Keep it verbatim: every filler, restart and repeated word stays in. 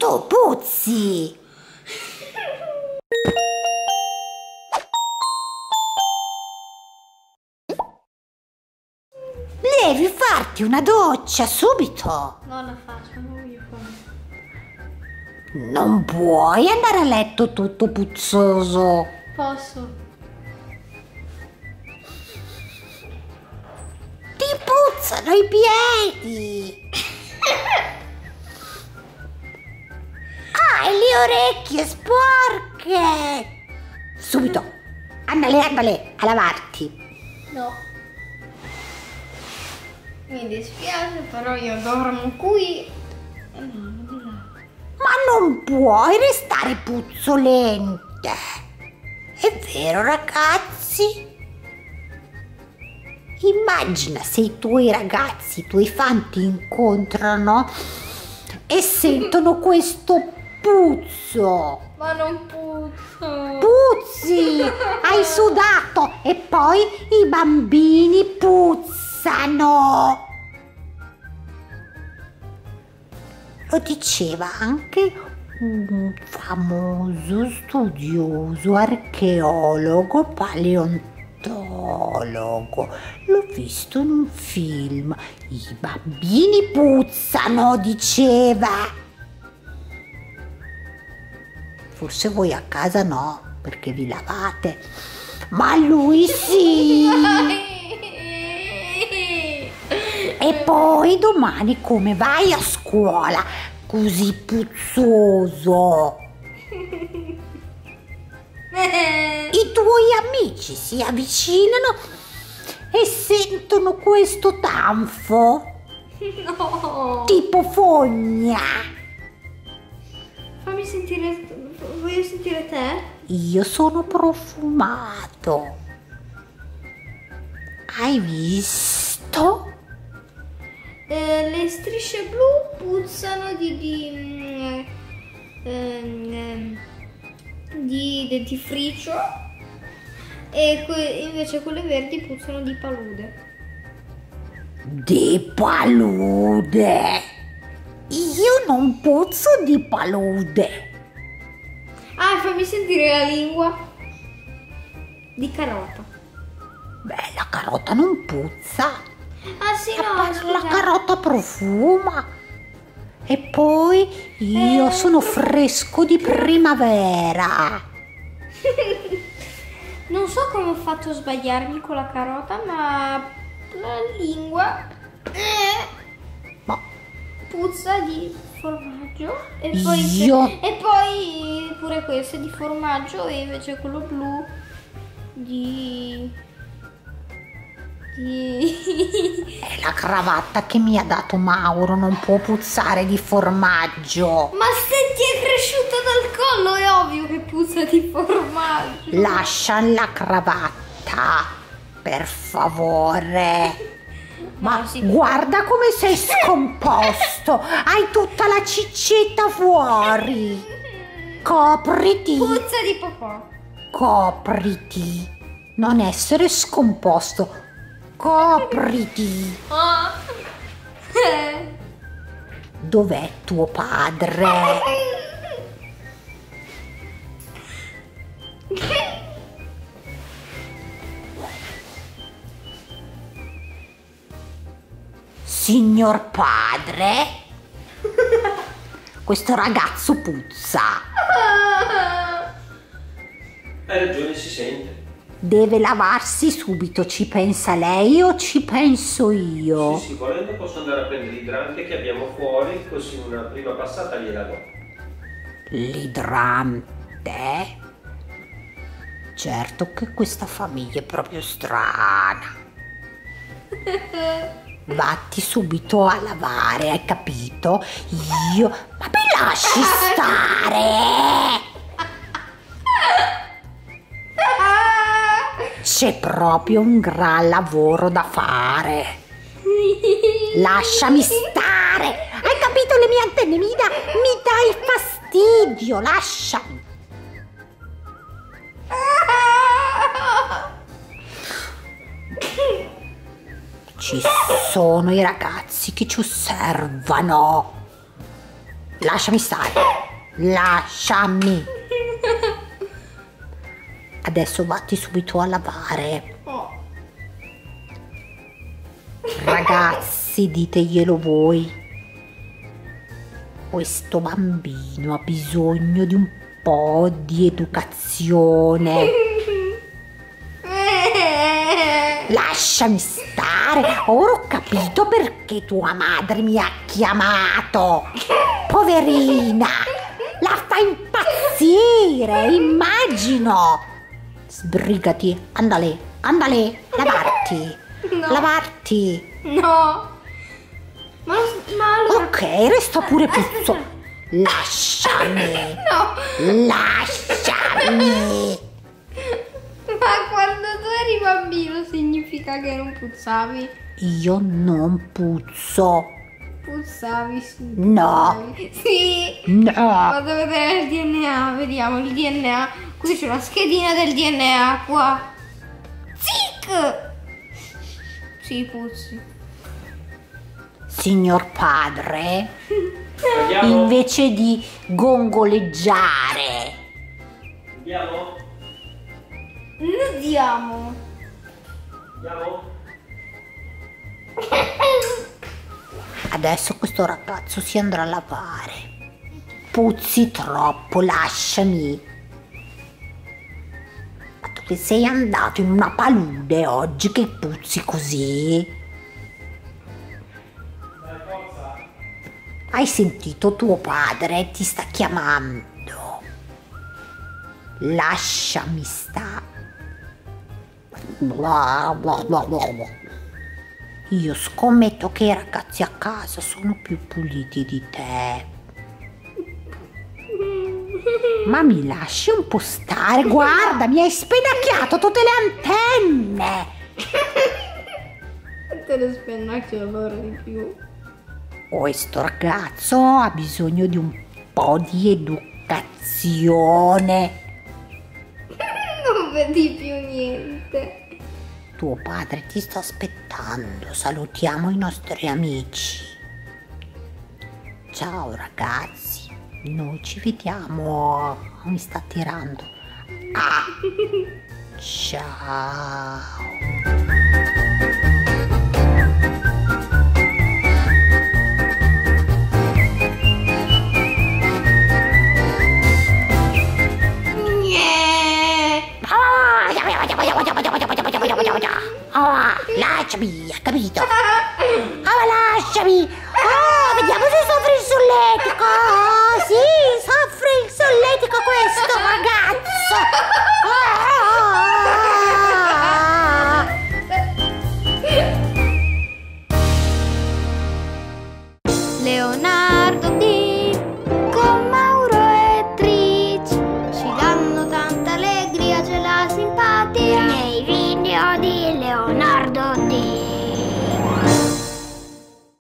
tu puzzi! Devi farti una doccia subito! Non la faccio, non voglio fare. Non puoi andare a letto tutto puzzoso! Posso? Ti puzzano i piedi! Hai le orecchie sporche! Subito! Andale, andale, a lavarti! No. Mi dispiace, però io dormo qui. E mamma di là. Ma non puoi restare puzzolente! È vero, ragazzi? Immagina se i tuoi ragazzi, i tuoi fan ti incontrano e sentono questo puzzo. Ma non puzzo. Puzzi! Hai sudato e poi i bambini puzzano. Lo diceva anche un famoso studioso, archeologo, paleontologo. L'ho visto in un film. I bambini puzzano, diceva. Forse voi a casa no, perché vi lavate. Ma lui sì! E poi domani come vai a scuola così puzzoso? I tuoi amici si avvicinano e sentono questo tanfo? No! Tipo fogna. Fammi sentire. Voglio sentire te? Io sono profumato. Hai visto? Eh, le strisce blu puzzano di, di, mm, ehm, ehm, di dentifricio e que- invece quelle verdi puzzano di palude. Di palude. Io non puzzo di palude. Ah, fammi sentire la lingua. Di carota. Beh, la carota non puzza. Ah sì, no, La, la scusa. carota profuma. E poi io Eh. sono fresco di primavera. Non so come ho fatto a sbagliarmi con la carota, ma la lingua eh, Ma puzza di formaggio e poi, Io? e poi pure questo è di formaggio e invece quello blu di... di... è la cravatta che mi ha dato Mauro, non può puzzare di formaggio. Ma se ti è cresciuta dal collo è ovvio che puzza di formaggio. Lascia la cravatta, per favore. Ma No, sì. guarda come sei scomposto. Hai tutta la ciccetta fuori. Copriti. Puzza di popò. Copriti. Non essere scomposto. Copriti. Ah. Dov'è tuo padre? Signor padre? Questo ragazzo puzza. Hai ragione, si sente. Deve lavarsi subito. Ci pensa lei o ci penso io? Sì, sì, volendo posso andare a prendere l'idrante che abbiamo fuori, così una prima passata gliela do. L'idrante? Certo che questa famiglia è proprio strana. Vatti subito a lavare, hai capito? Io... Ma mi lasci stare! C'è proprio un gran lavoro da fare. Lasciami stare! Hai capito le mie antenne? Mi, da, mi dai fastidio, lasciami! Ci sono i ragazzi che ci osservano. lasciami stare, lasciami. Adesso vatti subito a lavare. Oh. Ragazzi, diteglielo voi. Questo bambino ha bisogno di un po' di educazione. Lasciami stare, ora ho capito perché tua madre mi ha chiamato. Poverina, la fa impazzire, immagino. Sbrigati, andale, andale, lavarti, No. lavarti. No. Ma, ma allora... Ok, resta pure puzzo. Lasciami, No. lasciami. Ma quando tu eri bambino significa che non puzzavi? Io non puzzo. Puzzavi, sì. No. puzzavi. Sì. No. Vado a vedere il D N A, vediamo il D N A. Qui c'è una schedina del D N A qua. Zic! Sì, puzzi. Signor padre, Andiamo? invece di gongoleggiare, Andiamo? Andiamo. Andiamo? adesso questo ragazzo si andrà a lavare. Puzzi troppo, lasciami. Ma tu che sei andato in una palude oggi che puzzi così? Dai, forza. Hai sentito tuo padre? Ti sta chiamando. Lasciami stare. Bla bla bla bla bla. Io scommetto che i ragazzi a casa sono più puliti di te. Ma mi lasci un po' stare? Guarda, mi hai spennacchiato tutte le antenne. Te le spennacchio allora di più. Questo ragazzo ha bisogno di un po' di educazione. Non vedi più niente. Tuo padre ti sta aspettando. Salutiamo i nostri amici. Ciao ragazzi, noi ci vediamo. Mi sta tirando. Ah. Ciao. Oh, lasciami, hai capito? Oh, lasciami! Oh, vediamo se soffre il solletico! Oh, sì, soffre il solletico questo ragazzo! Ah! Leonardo